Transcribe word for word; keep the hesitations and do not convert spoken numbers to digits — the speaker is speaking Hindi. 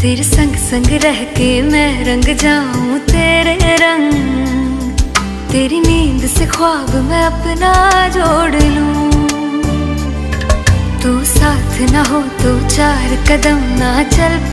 तेरे संग संग रह के मैं रंग जाऊं तेरे रंग, तेरी नींद से ख्वाब मैं अपना जोड़ लूं। तू साथ ना हो तो चार कदम ना चल